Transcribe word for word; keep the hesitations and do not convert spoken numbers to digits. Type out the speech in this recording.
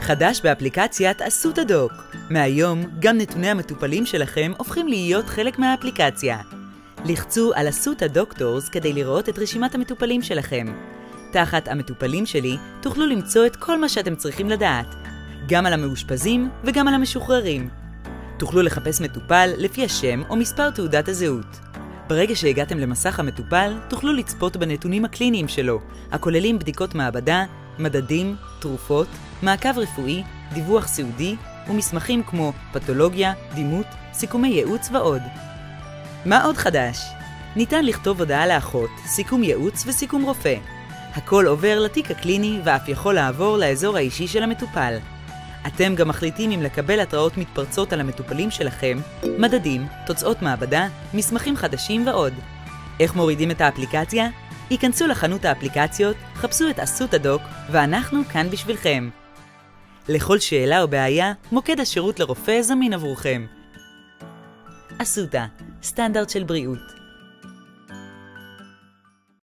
חדש באפליקציית אסותא דוק. מהיום, גם נתוני המטופלים שלכם הופכים להיות חלק מהאפליקציה. לחצו על אסותא דוקטורס כדי לראות את רשימת המטופלים שלכם. תחת המטופלים שלי תוכלו למצוא את כל מה שאתם צריכים לדעת, גם על המאושפזים וגם על המשוחררים. תוכלו לחפש מטופל לפי השם או מספר תעודת הזהות. ברגע שהגעתם למסך המטופל, תוכלו לצפות בנתונים הקליניים שלו, הכוללים בדיקות מעבדה, מדדים, תרופות, מעקב רפואי, דיווח סיעודי ומסמכים כמו פתולוגיה, דימות, סיכומי ייעוץ ועוד. מה עוד חדש? ניתן לכתוב הודעה לאחות, סיכום ייעוץ וסיכום רופא. הכל עובר לתיק הקליני ואף יכול לעבור לאזור האישי של המטופל. אתם גם מחליטים אם לקבל התראות מתפרצות על המטופלים שלכם, מדדים, תוצאות מעבדה, מסמכים חדשים ועוד. איך מורידים את האפליקציה? היכנסו לחנות האפליקציות, חפשו את אסותא דוק ואנחנו כאן בשבילכם. לכל שאלה או בעיה, מוקד השירות לרופא זמין עבורכם. אסותא, סטנדרט של בריאות.